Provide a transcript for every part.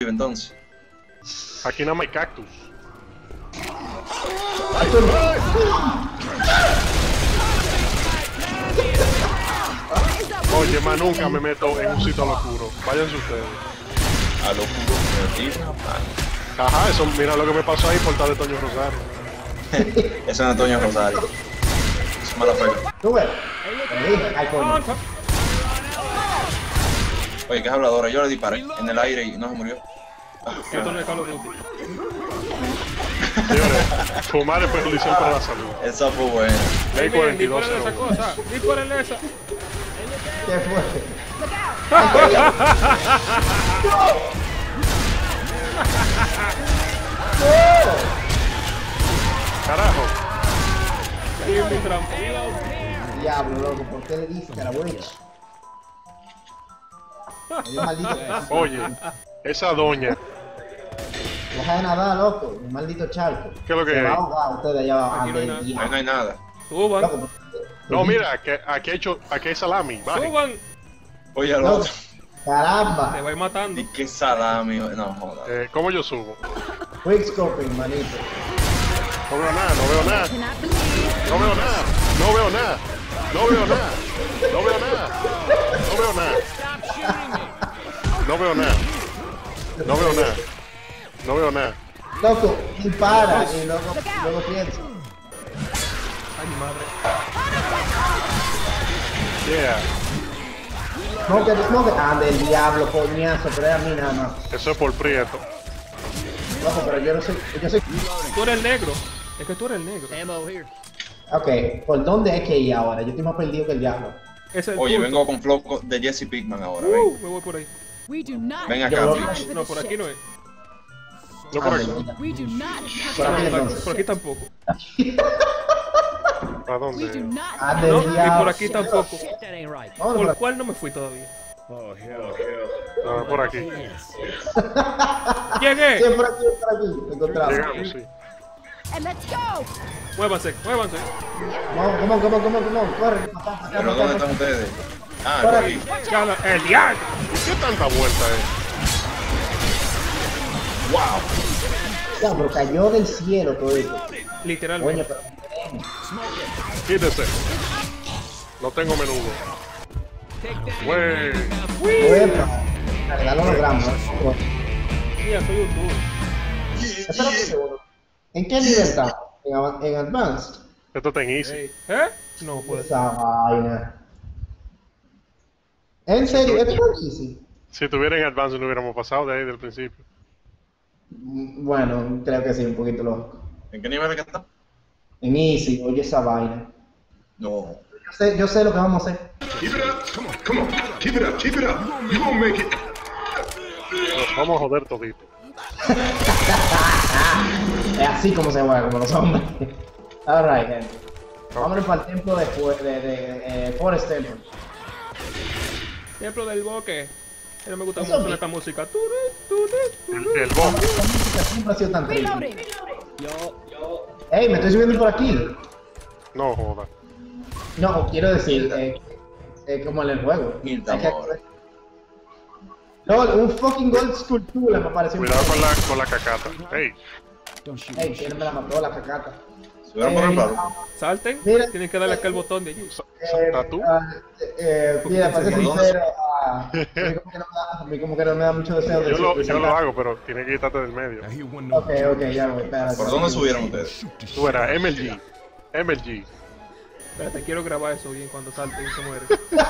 entonces. Aquí nada más hay cactus. Oye, más nunca me meto en un sitio al oscuro. Váyanse ustedes. A lo oscuro. Ajá, eso, mira lo que me pasó ahí por estar de Toño Rosario. Eso es Antonio Rosario. Es mala fe. Sube. Te dije, ay, coño. Oye, que es habladora. Yo le disparé en el aire y no se murió. Esto no es Call of Duty. Señores, fumar es perjudicial para la salud. Esa fue buena. Ley 42. Disparen esa cosa. Disparen esa. ¿Qué fue? Carajo. Ahí es mi trampa. Diablo, loco, ¿por qué le diste a la witch? Dios maldito. Oye, esa doña. Deja de nadar, loco. Un maldito charco. ¿Qué es lo que Se hay? va a ahogar ustedes allá abajo. Aquí no hay Ande, nada. diablo. Ahí no hay nada. Suban. Loco, No, mira, que aquí hay salami. Bajen. Suban. Oye, al no, otro. caramba. Te voy matando. Y qué salami. No, joda. ¿Cómo yo subo? Quickscoping, manito. No veo nada, no veo nada. No veo nada, no veo nada. No veo nada. No veo nada. No veo nada. No veo nada. No veo nada. No veo nada. Loco, dispara y luego piensa. Ay, mi madre. Yeah. No que ande el diablo, coñazo, pero es a mí nada más. Eso es por prieto. Loco, pero yo no soy. Yo soy. Tú eres el negro. Es que tú eres el negro. Ok, ¿por dónde hay que ir ahora? Yo estoy más perdido que el diablo. Ese es el Oye, turco. vengo con flow de Jesse Pinkman ahora. Ven, Me voy por ahí. We do not ven have acá, Yo- bitch. No, por aquí no es. No por aquí. we do not Por have aquí Por entonces. aquí tampoco. ¿Para we do dónde? not Ande No, el y diablo. por aquí tampoco. Vámonos ¿Por por aquí. cuál no me fui todavía? No, por aquí. ¡Llegué! Siempre aquí, por aquí. Encontramos. Llegamos, sí. and let's go. Muévanse, muévanse. Vamos, corre. Pero ¿dónde están ustedes? Ah, Por por aquí. aquí. Ya lo- ¡El diablo! ¿Qué tanta vuelta es? ¡Wow! Ya, pero cayó del cielo todo esto. Coño, Literalmente. pero. Quítese. No tengo menudo. Güey. Bueno, la verdad lo logramos. Mira, soy un duro. Espera un segundo. ¿En qué nivel estamos? En Advanced. Esto está en easy. Ey, ¿eh? No puede ser. Esa vaina. ¿En serio? ¿Esto es easy? Si tuviera en advance no hubiéramos pasado de ahí del principio. Bueno, creo que sí, un poquito lógico. ¿En qué nivel es que está? En easy, oye esa vaina. No. Yo sé lo que vamos a hacer. Keep it up. Come on. Keep it up. Keep it up. You gonna make it. Nos vamos a joder todito. Es así como se juega, como los hombres. Alright, gente. Vámonos para el templo de Forest Temple. Templo del bosque. No me gusta Eso mucho sí. esta música. El boss. Esta música siempre ha sido tan triste. Reloading. Ey, me estoy subiendo por aquí. No joda. No, quiero decir, como en el juego. Quinta Hay que- ahora. No, un fucking gold sculptura me apareció. Cuidado con la cacata. Hey, Ey, ¿quién me la mató? La cacata. Subieron por el palo. Salten. Mira. Tienen que darle acá el botón de allí. ¿salta tú? Mira, para ser ¿Por dónde? sincero, a mí como que no me da mucho deseo de Yo lo hago, pero tiene que quitarte del medio. Ok, ya voy, espérate. ¿Por dónde subieron ustedes? Tú eras MLG. MLG. Espérate, quiero grabar eso bien cuando salten y se muere.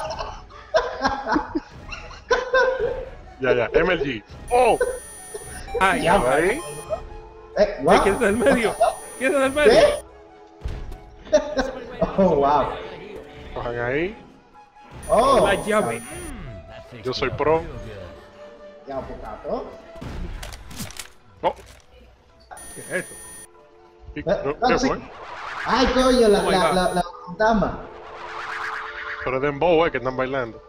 Ya, MLG. ¡Oh! ¡Ay, Ya, ya! Ahí. What? ¿Quién está en el medio? ¿Quién está en el medio? ¿Qué? Oh, wow. Cojan ahí. Oh, La llave. Yo soy pro. ya, pocato. Oh, ¿Qué es esto? ¿Qué fue? Ay, coño, Oh my God. la dama. Pero es dembow, que están bailando.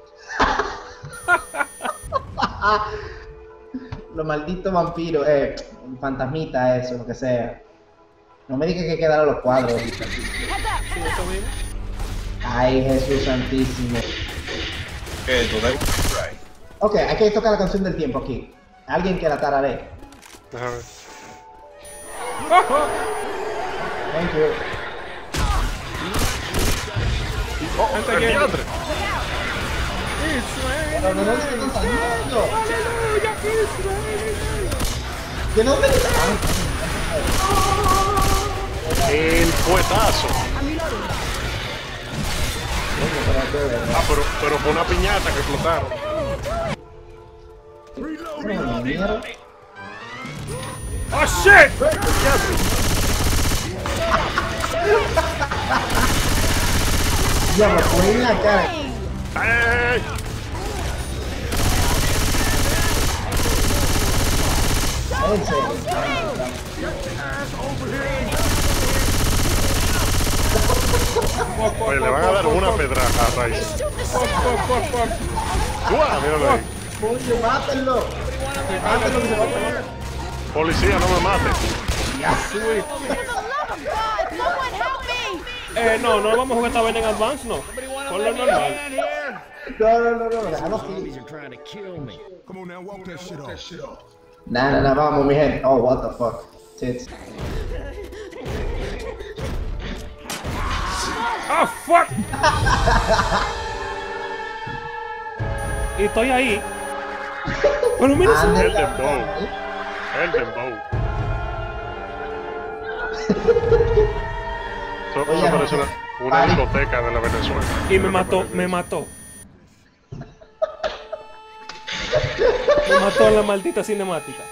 Los malditos vampiros, fantasmita, eso, lo que sea. No me digas que hay que dar a los cuadros. ¿Sí, eso mismo? Ay, Jesús santísimo. ¿Qué? ¿Tú ves? Ok, hay que tocar la canción del tiempo aquí. Alguien que la tararé. Déjame ver. Thank you. ¡Oh, Gente el que- diantre! Pero no sé qué está haciendo. Aleluya, Israel. ¿De dónde están? El fuetazo. Ah, pero fue una piñata que explotaron. Mierda. ¡Oh, shit! Ya me fue en la cara. ¡Ey! En serio. Oye, le van a dar una pedraja a Rice. Fuck. ¡Uah! Míralo ahí. Coño, mátenlo. Mátenlo que se va a poner. Policía, no me mates. For the love of God, someone help me! No vamos a jugar esta vaina en Advance, no. Ponlo normal. No, déjalo así. Come on now, walk that shit off. Nah, vamos, mi gente. Oh, what the fuck. Tits. ¡Oh, fuck! Y estoy ahí. Pero mira ese... Ande El la- dembow. El dembow. Eso Oye, parece una Ari. discoteca de la Venezuela. Y me mató. Me mató en la maldita cinemática.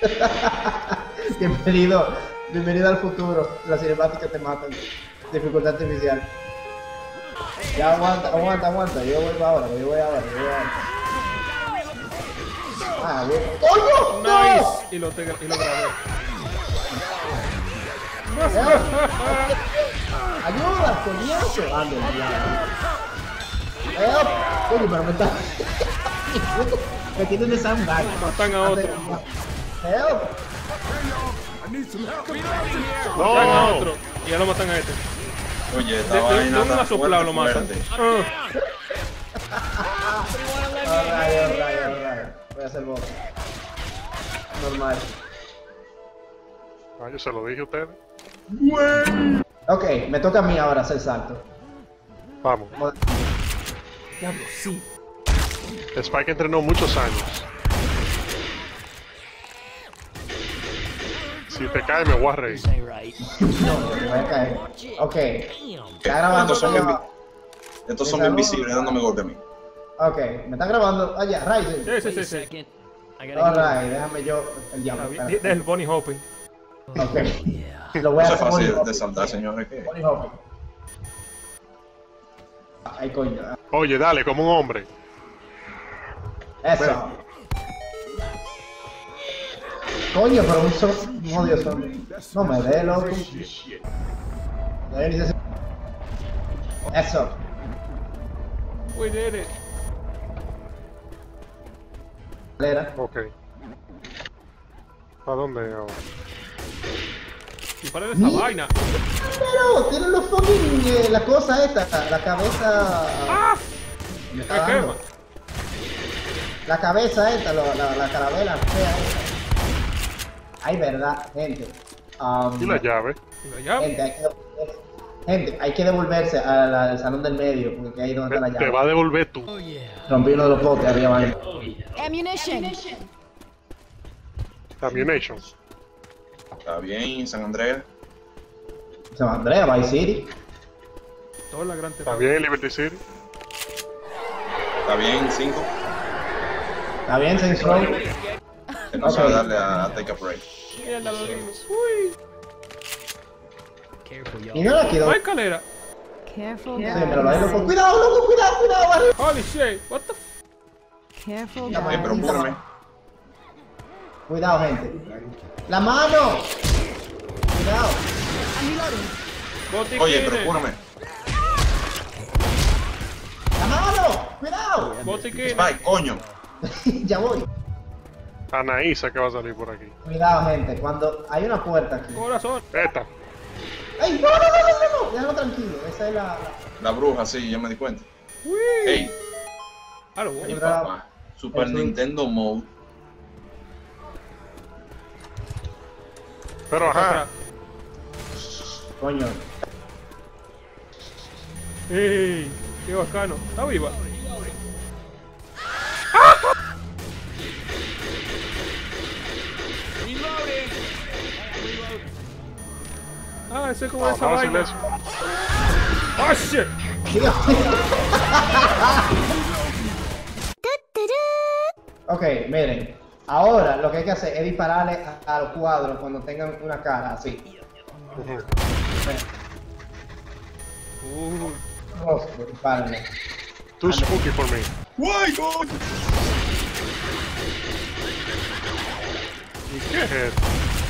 Bienvenido al futuro. Las cinemáticas te matan. Dificultad artificial. Ya aguanta. Yo voy ahora. Ah, güey. ¡Coño! Nice. Y lo grabé. ¡Ayuda, coñazo! ¡Ande, ¡help! Coño, pero me está... me tienen de sandbag. Matan a otro. ¡Help! Matan a ¡No! otro. Y ya lo matan a este. Oye, esta De vaina una está soplada lo matan. fuerte. Alright. Voy a hacer voz. Normal. Ah, yo se lo dije a ustedes. Ok, me toca a mí ahora hacer salto. Vamos. Diablo, sí. Spike entrenó muchos años. Si te cae, me voy a reír. No, me voy a caer. Ok. Está grabando. Estos son invisibles dándome golpe a mí. Ok, me está grabando. Oye, Ryzen. Sí. Alright, déjame yo. El diablo. Está bien. espérate. Del Bunny Hopping. Ok. Lo voy a Eso es hacer fácil Bunny de saltar, señores. ¿Qué? Bunny hopping. Ay, coño. Oye, dale, como un hombre. Eso. Coño, pero un solo. No, Dios mío. No me dé, loco. Eso. We did it. Era. Ok. ¿A dónde ahora? Y para de esa vaina. Pero tiene los fucking. La cosa esta. La cabeza. ¡Ah! Me Me está dando. quema. La cabeza esta, la carabela fea esta. Ay, verdad, gente. ¿Y la llave? Y la llave. Gente, hay que devolverse al salón del medio, porque ahí es donde está la Te llave. va a devolver tú. Rompí uno de los potes arriba abajo. Ammunition! Ammunition. Está bien, San Andreas. Se llama Andrea, Vice City. Toda la gran ¿Está bien, Liberty City? Está bien, 5. ¿Está bien, Saints Row? Que no Ok. sabe darle a Take a Break. Mierda, lo dimos. Uy. Y no la quedó. No hay escalera. Careful, Sí, pero ahí, loco. Cuidado, loco, cuidado, arriba. Holy shit. What the f... Careful, Ya, guys. Pero cúrame. Cuidado, gente. ¡La mano! Cuidado. Botiquines. Oye, pero cúrame. ¡La mano! ¡Cuidado! Botiquines. Spike, coño. Ya voy. Anaísa que va a salir por aquí. Cuidado, gente. Cuando hay una puerta aquí. Corazón. Esta. ¡Ey! ¡No! Déjalo tranquilo. Esa es la... La bruja, sí, ya me di cuenta. Uy. Ey, Ah, lo mi bueno. papá. Super Eso. Nintendo Mode. Pero ajá. Coño. ¡Ey! ¡Qué bacano! ¿Está viva? Ah, ese es como esa No, vaina. silencio. ¡Oh, shit! Ok, miren. Ahora lo que hay que hacer es dispararle a los cuadros cuando tengan una cara así. Rostro, dispárenle. Too spooky for me. ¡Uy, coño! ¿Qué es esto?